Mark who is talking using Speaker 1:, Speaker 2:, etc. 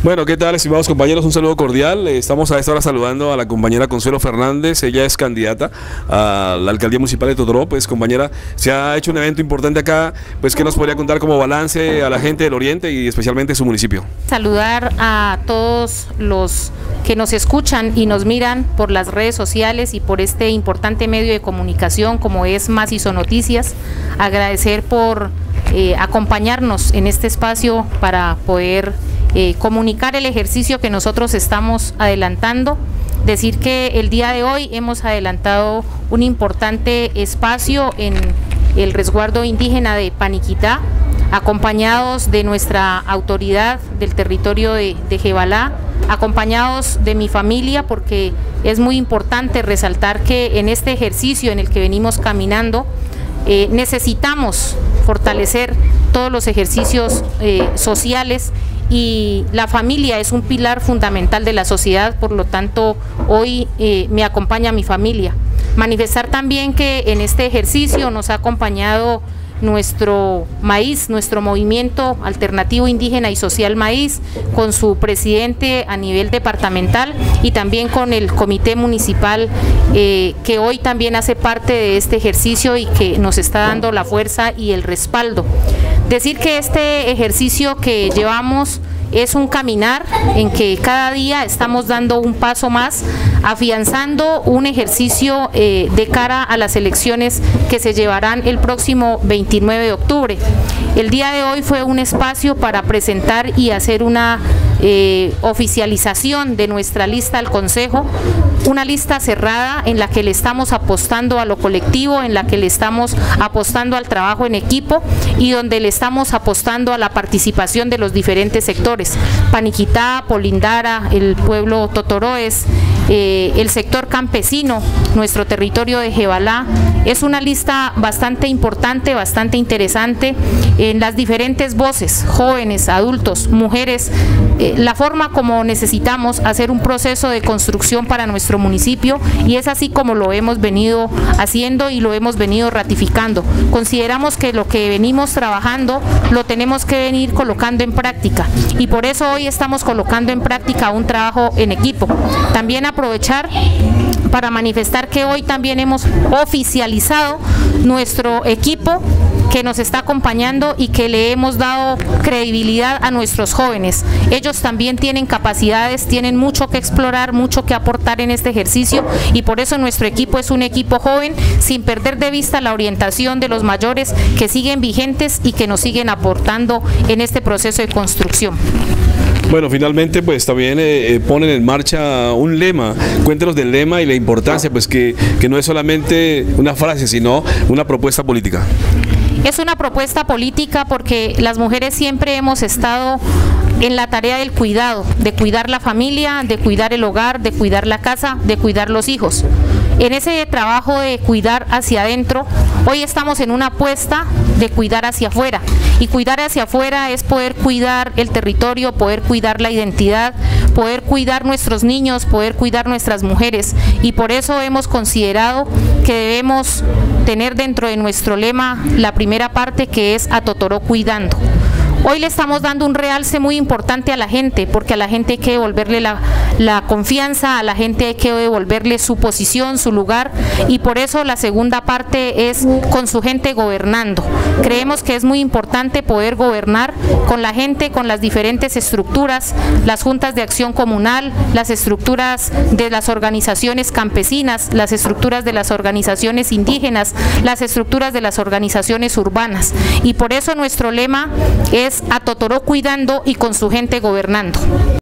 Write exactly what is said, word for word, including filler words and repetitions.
Speaker 1: Bueno, ¿qué tal, estimados compañeros? Un saludo cordial. Estamos a esta hora saludando a la compañera Consuelo Fernández. Ella es candidata a la alcaldía municipal de Totoró. Pues, compañera, se ha hecho un evento importante acá. Pues, ¿qué nos podría contar como balance a la gente del Oriente y especialmente su municipio?
Speaker 2: Saludar a todos los que nos escuchan y nos miran por las redes sociales y por este importante medio de comunicación como es Macizo Noticias. Agradecer por eh, acompañarnos en este espacio para poder Eh, comunicar el ejercicio que nosotros estamos adelantando. Decir que el día de hoy hemos adelantado un importante espacio en el resguardo indígena de Paniquitá, acompañados de nuestra autoridad del territorio de, de Jebalá, acompañados de mi familia, porque es muy importante resaltar que en este ejercicio en el que venimos caminando eh, necesitamos fortalecer todos los ejercicios eh, sociales, y la familia es un pilar fundamental de la sociedad. Por lo tanto, hoy eh, me acompaña mi familia. Manifestar también que en este ejercicio nos ha acompañado nuestro maíz, nuestro movimiento alternativo indígena y social maíz, con su presidente a nivel departamental y también con el comité municipal eh, que hoy también hace parte de este ejercicio y que nos está dando la fuerza y el respaldo. Decir que este ejercicio que llevamos es un caminar en que cada día estamos dando un paso más, afianzando un ejercicio eh, de cara a las elecciones que se llevarán el próximo veintinueve de octubre. El día de hoy fue un espacio para presentar y hacer una eh, oficialización de nuestra lista al Consejo, una lista cerrada en la que le estamos apostando a lo colectivo, en la que le estamos apostando al trabajo en equipo y donde le estamos apostando a la participación de los diferentes sectores. Paniquitá, Polindara, el pueblo Totoroes, eh, el sector campesino, nuestro territorio de Jebalá. Es una lista bastante importante, bastante interesante en las diferentes voces, jóvenes, adultos, mujeres, eh, la forma como necesitamos hacer un proceso de construcción para nuestro municipio, y es así como lo hemos venido haciendo y lo hemos venido ratificando. Consideramos que lo que venimos trabajando lo tenemos que venir colocando en práctica, y por eso hoy estamos colocando en práctica un trabajo en equipo. También aprovechar para manifestar que hoy también hemos oficializado nuestro equipo que nos está acompañando y que le hemos dado credibilidad a nuestros jóvenes. Ellos también tienen capacidades, tienen mucho que explorar, mucho que aportar en este ejercicio, y por eso nuestro equipo es un equipo joven, sin perder de vista la orientación de los mayores que siguen vigentes y que nos siguen aportando en este proceso de construcción.
Speaker 1: Bueno, finalmente pues también eh, ponen en marcha un lema. Cuéntenos del lema y la importancia, pues que, que no es solamente una frase, sino una propuesta política.
Speaker 2: Es una propuesta política porque las mujeres siempre hemos estado en la tarea del cuidado, de cuidar la familia, de cuidar el hogar, de cuidar la casa, de cuidar los hijos. En ese trabajo de cuidar hacia adentro, hoy estamos en una apuesta de cuidar hacia afuera, y cuidar hacia afuera es poder cuidar el territorio, poder cuidar la identidad, poder cuidar nuestros niños, poder cuidar nuestras mujeres, y por eso hemos considerado que debemos tener dentro de nuestro lema la primera parte, que es a Totoró cuidando. Hoy le estamos dando un realce muy importante a la gente, porque a la gente hay que devolverle la, la confianza, a la gente hay que devolverle su posición, su lugar, y por eso la segunda parte es con su gente gobernando. Creemos que es muy importante poder gobernar con la gente, con las diferentes estructuras, las juntas de acción comunal, las estructuras de las organizaciones campesinas, las estructuras de las organizaciones indígenas, las estructuras de las organizaciones urbanas, y por eso nuestro lema es a Totoró cuidando y con su gente gobernando.